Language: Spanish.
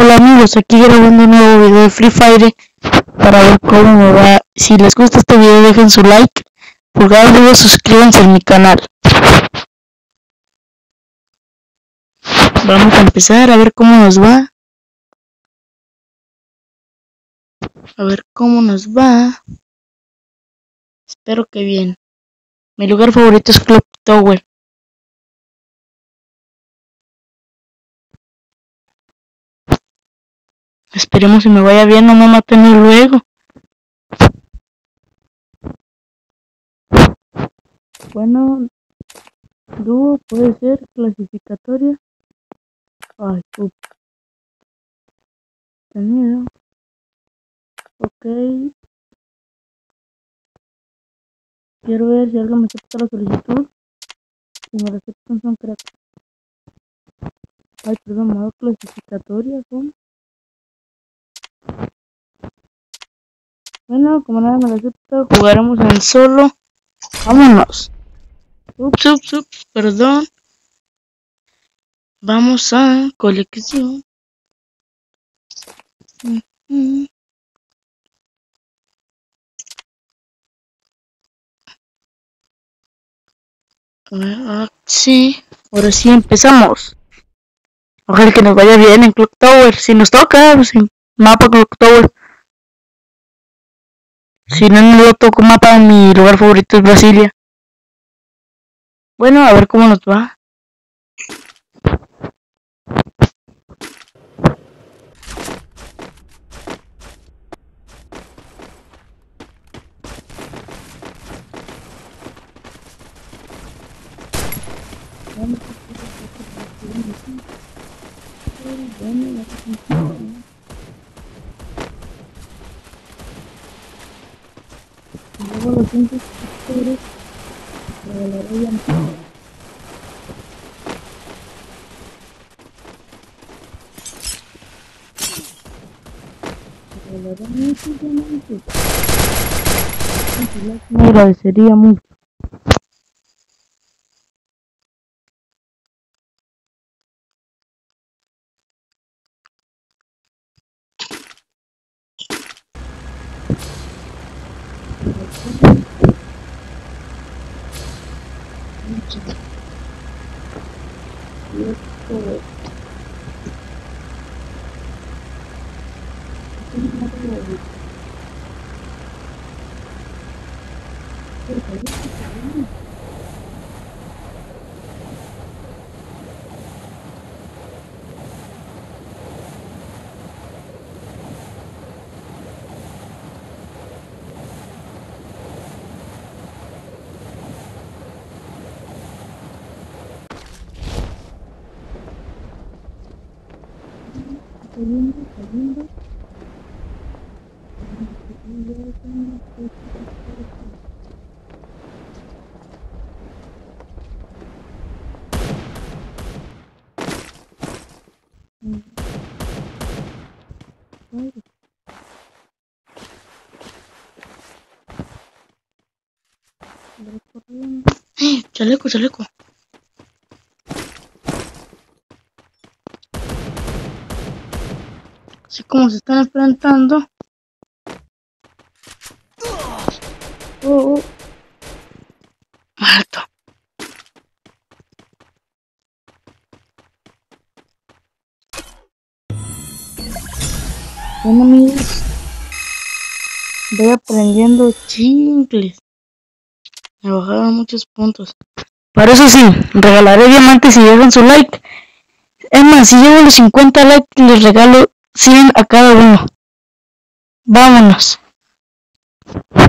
Hola amigos, aquí grabando un nuevo video de Free Fire para ver cómo me va. Si les gusta este video dejen su like, pulgar arriba, suscríbanse a mi canal. Vamos a empezar a ver cómo nos va. Espero que bien. Mi lugar favorito es Clock Tower. Esperemos que me vaya bien, no me maten luego. Bueno, dúo puede ser, clasificatoria. Ay, miedo. Ok. Quiero ver si alguien me acepta la solicitud. Si me la aceptan son cracks. Ay, perdón, modo clasificatoria son. Bueno, como nada me la acepta, jugaremos en solo. Vámonos. Ups, perdón. Vamos a colección. Sí, ahora sí empezamos. Ojalá que nos vaya bien en Clock Tower. Si nos toca, pues en mapa Clock Tower. Si no, no lo toco mapa, mi lugar favorito es Brasilia. Bueno, a ver cómo nos va. Luego los 5 sectores regalarían muchos diamantes. Me agradecería mucho. Cayendo. Chaleco. Así como se están enfrentando. Muerto. Bueno amigos, voy aprendiendo chingles. Me bajaron muchos puntos. Para eso sí, regalaré diamantes si dejan su like. Es más, si llego a los 50 likes les regalo 100 a cada uno. Vámonos.